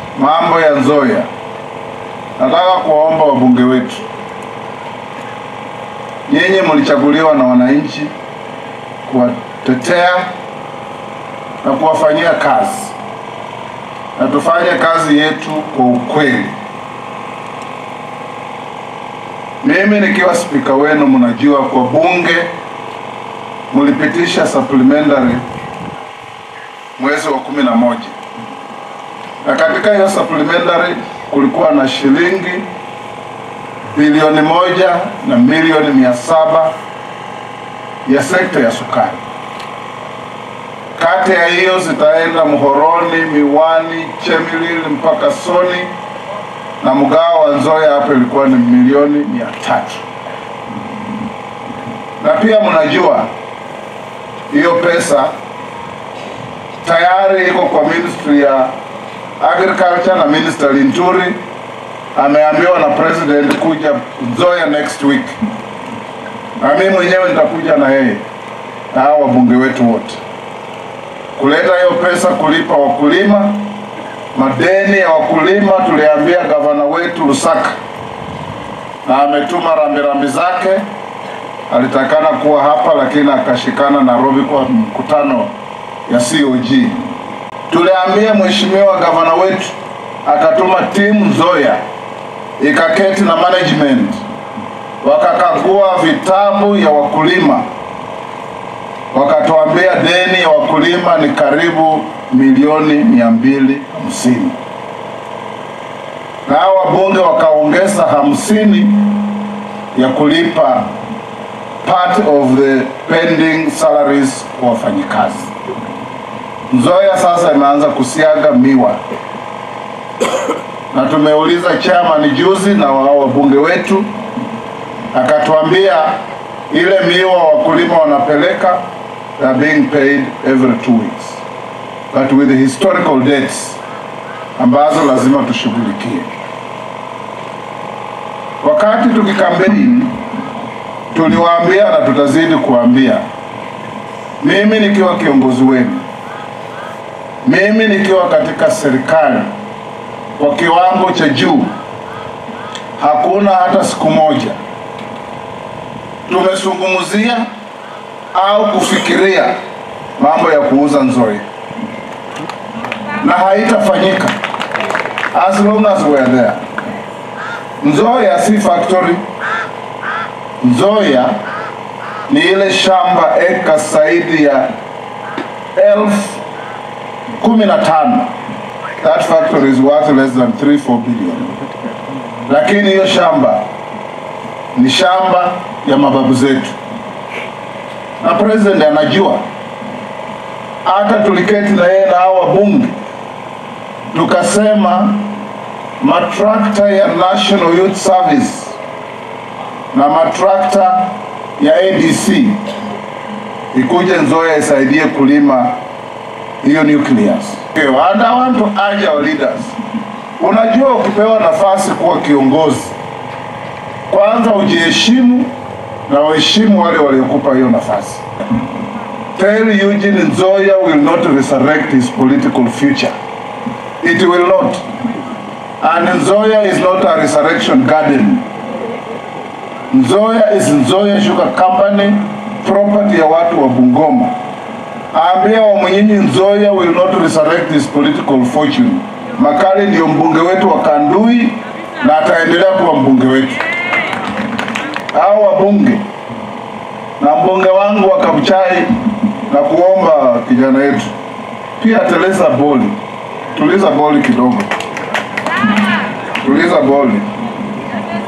mambo ya Nzoia, nataka kuwaomba wabunge wetu, nyinyi mlichaguliwa na wananchi kuwatetea na kuwafanyia kazi, na tufanye kazi yetu kwa ukweli. Mimi nikiwa spika wenu, mnajua kwa bunge mlipitisha supplementary mwezi wa 11, na katika hiyo supplementary kulikuwa na shilingi bilioni 1 na milioni 700 ya sekta ya sukari. Kati ya hiyo zitaenda Muhoroni, Miwani, Chemelil mpaka Soni, na mgao wa Nzoia hapo ilikuwa ni milioni 300. Na pia mnajua hiyo pesa tayari iko kwa Ministry ya Agriculture, na Minister Linturi ameambiwa na President kuja Nzoia next week, na mimi mwenyewe nitakuja na yeye na hao wabunge wetu wote kuleta hiyo pesa kulipa wakulima madeni ya wakulima. Tuliambia gavana wetu Lusaka, na ametuma rambirambi zake, alitakana kuwa hapa lakini akashikana Nairobi kwa mkutano ya COG. Tuliambia mheshimiwa gavana wetu, akatuma timu Nzoia ikaketi na management, wakakagua vitabu ya wakulima, wakatuambia deni ya wakulima ni karibu milioni 250, na wabunge wakaongeza 50 ya kulipa part of the pending salaries kwa wafanyikazi. Nzoia sasa imeanza kusiaga miwa, na tumeuliza chairman juzi na wabunge wetu, akatuambia ile miwa wakulima wanapeleka, they are being paid every 2 weeks, but with the historical debts ambazo lazima tushughulikie. Wakati tukikampeni tuliwaambia na tutazidi kuambia, mimi nikiwa kiongozi wenu, mimi nikiwa katika serikali kwa kiwango cha juu, hakuna hata siku moja tumezungumzia au kufikiria mambo ya kuuza Nzoia, na haitafanyika as long as we are there. Nzoia si factory. Nzoia ni ile shamba eka zaidi ya 15,000. That factory is worth less than 3-4 billion. Lakini hiyo shamba ni shamba ya mababu zetu, na president anajua. Hata tuliketi na yeye na hao wabunge tukasema matrakta ya National Youth Service na matrakta ya ADC ikuje Nzoia isaidie kulima hiyo nucleus. And I want to urge our leaders, unajua ukipewa nafasi kuwa kiongozi, kwanza ujiheshimu na waheshimu wale waliokupa hiyo nafasi. Tell Eugene Nzoia will not resurrect his political future. It will not. And Nzoia is not a resurrection garden. Nzoia is Nzoia Sugar Company, property ya watu wa Bungoma. Ambia wa mwenyeji Nzoia will not resurrect his political fortune. Makali ndio mbunge wetu wa Kandui na ataendelea kuwa mbunge wetu. Hao wabunge na mbunge wangu wa Kabuchai, na kuomba kijana yetu pia tuliza boli kidogo. Tuliza boli.